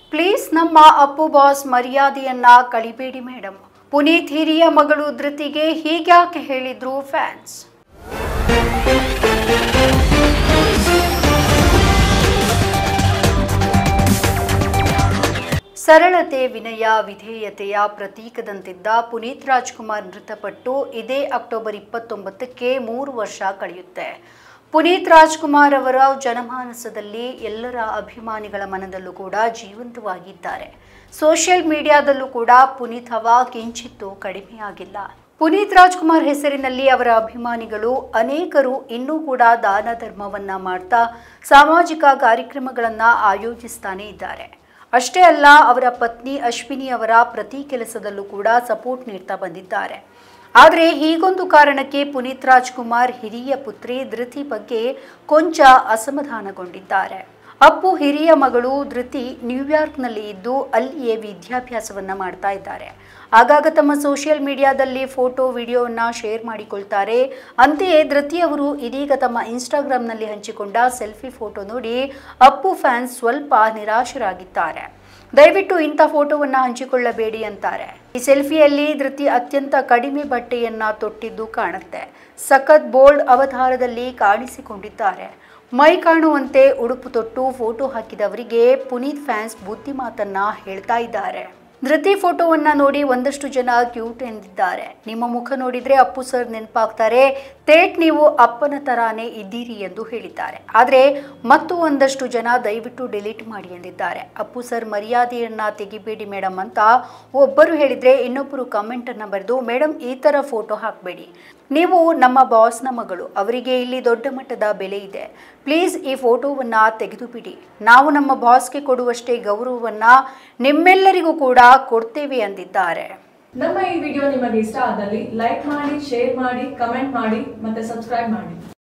Please ನಮ್ಮ Appu boss ಮರ್ಯಾದೆಯನ್ನ ಕಳಿಬೇಡಿ ಮೇಡಮ್. ಪುನೀತ್ ಹಿರಿಯ ಮಗಳು ಧೃತಿಗೆ ಹೀಗ್ಯಾಕೆ ಹೇಳಿದ್ರು ಫ್ಯಾನ್ಸ್? ಸರಳತೆ, ವಿನಯ, ವಿಧೇಯತೆಯ ಪ್ರತೀಕದಂತಿದ್ದ ಪುನೀತ್ ರಾಜ್ಕುಮಾರ್ ಮೃತಪಟ್ಟು ಇದೇ ಅಕ್ಟೋಬರ್ 29ಕ್ಕೆ 3 ವರ್ಷ ಕಳೆಯುತ್ತೆ. ಪುನೀತ್ ರಾಜ್ಕುಮಾರ್ ಅವರ ಜನಮಾನಸದಲ್ಲಿ ಎಲ್ಲರ ಅಭಿಮಾನಿಗಳ ಮನದಲ್ಲೂ ಕೂಡ ಜೀವಂತವಾಗಿದ್ದಾರೆ. ಸೋಷಿಯಲ್ ಮೀಡಿಯಾದಲ್ಲೂ ಕೂಡ ಪುನೀತ್ ಹವಾ ಕಿಂಚಿತ್ತೂ ಕಡಿಮೆಯಾಗಿಲ್ಲ. ಪುನೀತ್ ರಾಜ್ಕುಮಾರ್ ಹೆಸರಿನಲ್ಲಿ ಅವರ ಅಭಿಮಾನಿಗಳು ಅನೇಕರು ಇನ್ನೂ ಕೂಡ ದಾನ ಧರ್ಮವನ್ನ ಮಾಡ್ತಾ ಸಾಮಾಜಿಕ ಕಾರ್ಯಕ್ರಮಗಳನ್ನ ಆಯೋಜಿಸ್ತಾನೆ ಇದ್ದಾರೆ. ಅಷ್ಟೇ ಅಲ್ಲ, ಅವರ ಪತ್ನಿ ಅಶ್ವಿನಿ ಅವರ ಪ್ರತಿ ಕೆಲಸದಲ್ಲೂ ಕೂಡ ಸಪೋರ್ಟ್ ನೀಡ್ತಾ ಬಂದಿದ್ದಾರೆ. ಆದರೆ ಹೀಗೊಂದು ಕಾರಣಕ್ಕೆ ಪುನೀತ್ ರಾಜ್ಕುಮಾರ್ ಹಿರಿಯ ಪುತ್ರಿ ಧೃತಿ ಬಗ್ಗೆ ಕೊಂಚ ಅಸಮಾಧಾನಗೊಂಡಿದ್ದಾರೆ. ಅಪ್ಪು ಹಿರಿಯ ಮಗಳು ಧೃತಿ ನ್ಯೂಯಾರ್ಕ್ನಲ್ಲಿ ಇದ್ದು ಅಲ್ಲಿಯೇ ವಿದ್ಯಾಭ್ಯಾಸವನ್ನ ಮಾಡ್ತಾ ಇದ್ದಾರೆ. ಆಗಾಗ ತಮ್ಮ ಸೋಷಿಯಲ್ ಮೀಡಿಯಾದಲ್ಲಿ ಫೋಟೋ, ವಿಡಿಯೋವನ್ನ ಶೇರ್ ಮಾಡಿಕೊಳ್ತಾರೆ. ಅಂತೆಯೇ ಧೃತಿ ಅವರು ಇದೀಗ ತಮ್ಮ ಇನ್ಸ್ಟಾಗ್ರಾಮ್ನಲ್ಲಿ ಹಂಚಿಕೊಂಡ ಸೆಲ್ಫಿ ಫೋಟೋ ನೋಡಿ ಅಪ್ಪು ಫ್ಯಾನ್ಸ್ ಸ್ವಲ್ಪ ನಿರಾಶರಾಗಿದ್ದಾರೆ. ದಯವಿಟ್ಟು ಇಂಥ ಫೋಟೋವನ್ನ ಹಂಚಿಕೊಳ್ಳಬೇಡಿ ಅಂತಾರೆ. ಈ ಸೆಲ್ಫಿಯಲ್ಲಿ ಧೃತಿ ಅತ್ಯಂತ ಕಡಿಮೆ ಬಟ್ಟೆಯನ್ನ ತೊಟ್ಟಿದ್ದು ಕಾಣುತ್ತೆ. ಸಖತ್ ಬೋಲ್ಡ್ ಅವತಾರದಲ್ಲಿ ಕಾಣಿಸಿಕೊಂಡಿದ್ದಾರೆ. ಮೈ ಕಾಣುವಂತೆ ಉಡುಪು ತೊಟ್ಟು ಫೋಟೋ ಹಾಕಿದವರಿಗೆ ಪುನೀತ್ ಫ್ಯಾನ್ಸ್ ಬುದ್ಧಿ ಮಾತನ್ನ ಹೇಳ್ತಾ ಇದ್ದಾರೆ. ಧೃತಿ ಫೋಟೋವನ್ನ ನೋಡಿ ಒಂದಷ್ಟು ಜನ ಕ್ಯೂಟ್ ಎಂದಿದ್ದಾರೆ. ನಿಮ್ಮ ಮುಖ ನೋಡಿದ್ರೆ ಅಪ್ಪು ಸರ್ ನೆನಪಾಗ್ತಾರೆ, ತೇಟ್ ನೀವು ಅಪ್ಪನ ತರಾನೇ ಇದ್ದೀರಿ ಎಂದು ಹೇಳಿದ್ದಾರೆ. ಆದರೆ ಮತ್ತು ಒಂದಷ್ಟು ಜನ ದಯವಿಟ್ಟು ಡಿಲೀಟ್ ಮಾಡಿ ಎಂದಿದ್ದಾರೆ. ಅಪ್ಪು ಸರ್ ಮರ್ಯಾದೆಯನ್ನ ತೆಗಿಬೇಡಿ ಮೇಡಮ್ ಅಂತ ಒಬ್ಬರು ಹೇಳಿದ್ರೆ ಇನ್ನೊಬ್ಬರು ಕಮೆಂಟ್ ಅನ್ನ ಬರೆದು, ಮೇಡಮ್ ಈ ತರ ಫೋಟೋ ಹಾಕಬೇಡಿ, ನೀವು ನಮ್ಮ ಬಾಸ್ನ ಮಗಳು, ಅವರಿಗೆ ಇಲ್ಲಿ ದೊಡ್ಡ ಮಟ್ಟದ ಬೆಲೆ ಇದೆ, ಪ್ಲೀಸ್ ಈ ಫೋಟೋವನ್ನ ತೆಗೆದು ಬಿಡಿ, ನಾವು ನಮ್ಮ ಬಾಸ್ಗೆ ಕೊಡುವಷ್ಟೇ ಗೌರವವನ್ನ ನಿಮ್ಮೆಲ್ಲರಿಗೂ ಕೂಡ ಕೊಡ್ತೇವೆ ಅಂದಿದ್ದಾರೆ. ನಮ್ಮ ಈ ವಿಡಿಯೋ ನಿಮಗೆ ಇಷ್ಟ ಆದಲ್ಲಿ ಲೈಕ್ ಮಾಡಿ, ಶೇರ್ ಮಾಡಿ, ಕಮೆಂಟ್ ಮಾಡಿ ಮತ್ತೆ ಸಬ್ಸ್ಕ್ರೈಬ್ ಮಾಡಿ.